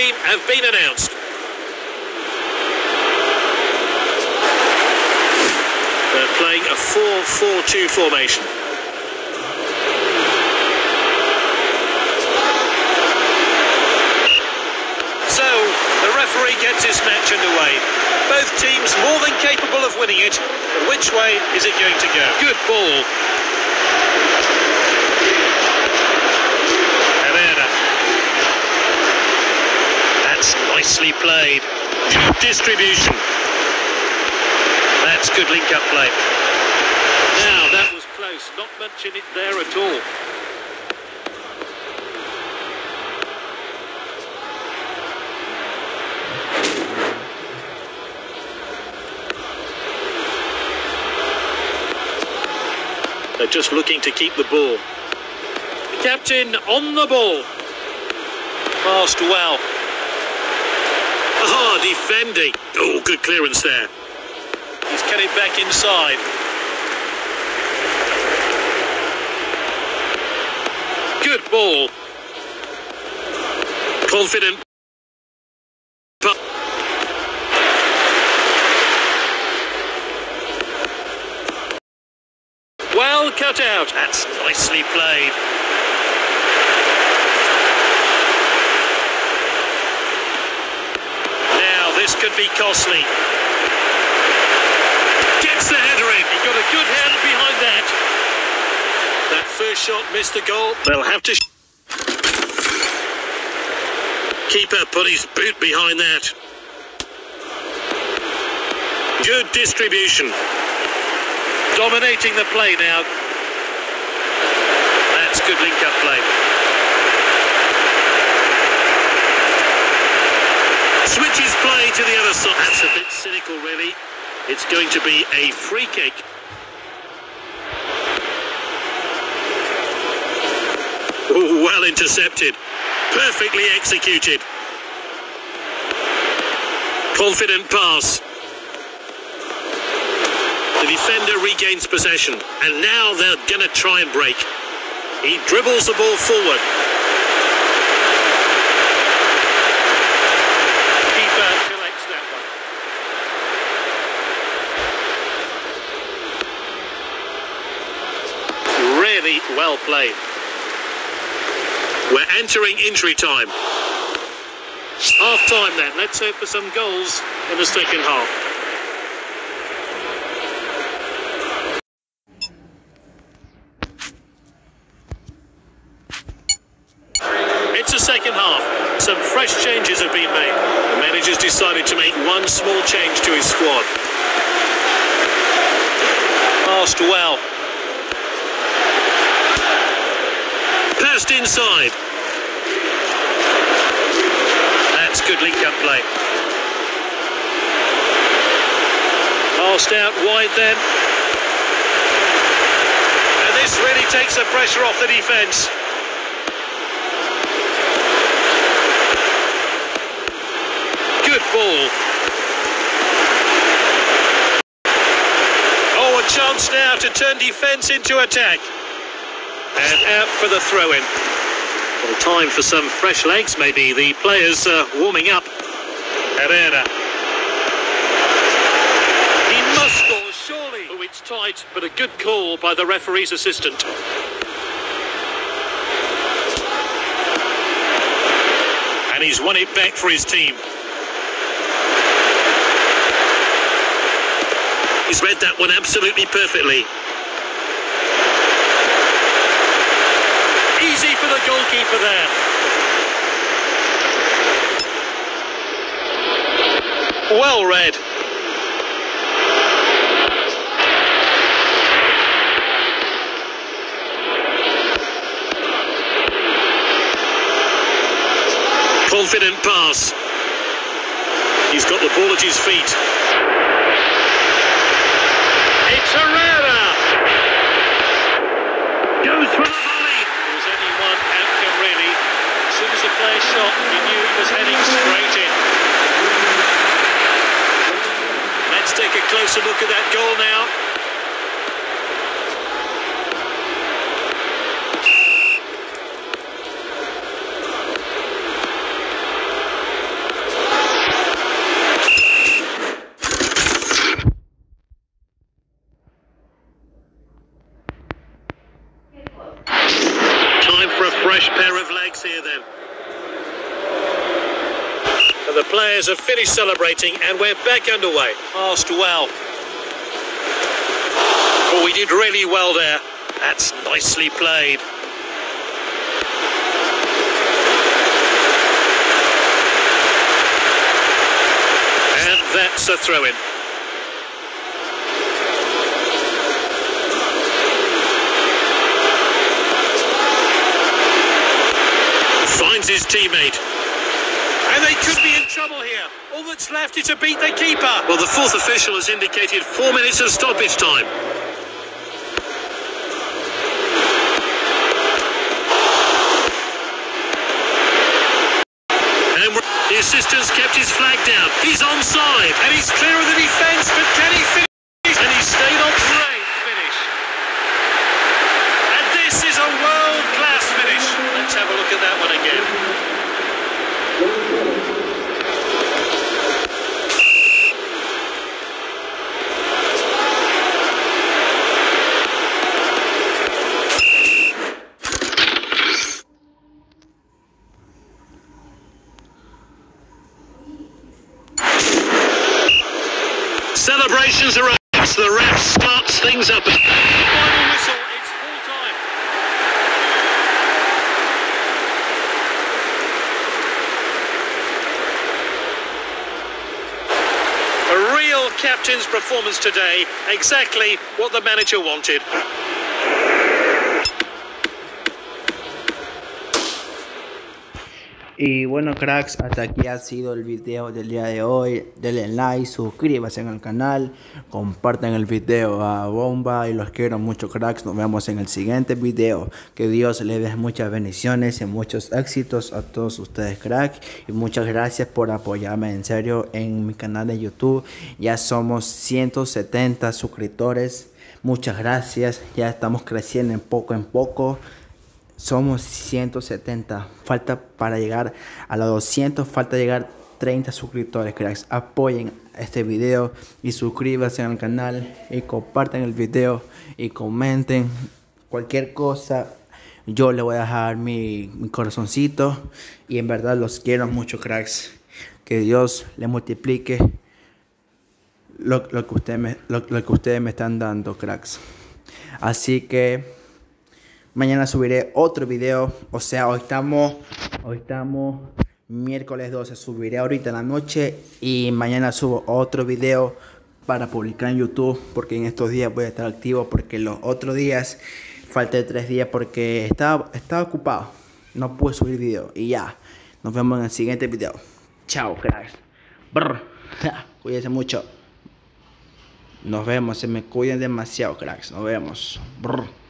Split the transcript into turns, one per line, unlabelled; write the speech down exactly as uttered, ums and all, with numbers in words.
team have been announced. They're playing a four four two formation. So, the referee gets this match underway. Both teams more than capable of winning it. But which way is it going to go? Good ball. Herrera. That's nicely played. Good distribution. That's good link-up play. Now, that was close. Not much in it there at all. They're just looking to keep the ball. The captain on the ball. Passed well. Ah, defending. Oh, good clearance there. He's cut it back inside. Good ball. Confident. Well cut out. That's nicely played. Now this could be costly. Gets the header in. He got a good hand behind that. That first shot missed the goal. They'll have to... Keeper put his boot behind that. Good distribution. Dominating the play now. That's good link-up play. Switches play to the other side. That's a bit cynical, really. It's going to be a free kick. Oh, well intercepted. Perfectly executed. Confident pass. The defender regains possession, and now they're going to try and break. He dribbles the ball forward. Keeper collects that one. Really well played. We're entering injury time. Half time then. Let's hope for some goals in the second half. It's the second half. Some fresh changes have been made. The manager's decided to make one small change to his squad. Passed well. Passed inside. That's good link-up play. Passed out wide then. And this really takes the pressure off the defence. Good ball. Oh, a chance now to turn defence into attack. And out for the throw-in. Well, time for some fresh legs, maybe. The players uh, warming up. Herrera. He must score, surely. Oh, it's tight, but a good call by the referee's assistant. And he's won it back for his team. He's read that one absolutely perfectly. Easy for the goalkeeper there. Well read. Confident pass. He's got the ball at his feet. It's Herrera. Goes for the volley. There was only one outcome, really. As soon as the player shot, he knew he was heading straight in. Let's take a closer look at that goal now. here then. And the players have finished celebrating and we're back underway. Passed well. Oh, we did really well there. That's nicely played. And that's a throw-in. Finds his teammate. And they could be in trouble here. All that's left is to beat the keeper. Well, the fourth official has indicated four minutes of stoppage time. And the assistant's kept his flag down. He's onside. And he's clear of the defence, but can he finish? And he stayed on. Great finish. And this is a world-class finish. Let's have a look at that one again. Celebrations are up. The ref starts things up. Final whistle, it's full time. A real captain's performance today. Exactly what the manager wanted.
Y bueno, cracks, hasta aquí ha sido el video del día de hoy. Denle like, suscríbanse en el canal, compartan el video a bomba y los quiero mucho, cracks. Nos vemos en el siguiente video. Que Dios les dé muchas bendiciones y muchos éxitos a todos ustedes, cracks. Y muchas gracias por apoyarme en serio en mi canal de YouTube. Ya somos ciento setenta suscriptores. Muchas gracias. Ya estamos creciendo en poco en poco. Somos ciento setenta, falta para llegar a los doscientos, falta llegar treinta suscriptores, cracks. Apoyen este video y suscríbanse al canal y compartan el video y comenten cualquier cosa. Yo le voy a dejar mi, mi corazoncito y en verdad los quiero mucho, cracks. Que Dios le multiplique lo, lo, que, usted me, lo, lo que ustedes me están dando, cracks. Así que mañana subiré otro video. O sea, hoy estamos Hoy estamos miércoles doce. Subiré ahorita en la noche. Y mañana subo otro video para publicar en YouTube. Porque en estos días voy a estar activo. Porque los otros días falté tres días porque estaba, estaba ocupado. No pude subir video. Y ya, nos vemos en el siguiente video. Chao, cracks. Brr. Cuídense mucho. Nos vemos. Se me cuiden demasiado, cracks. Nos vemos. Brr.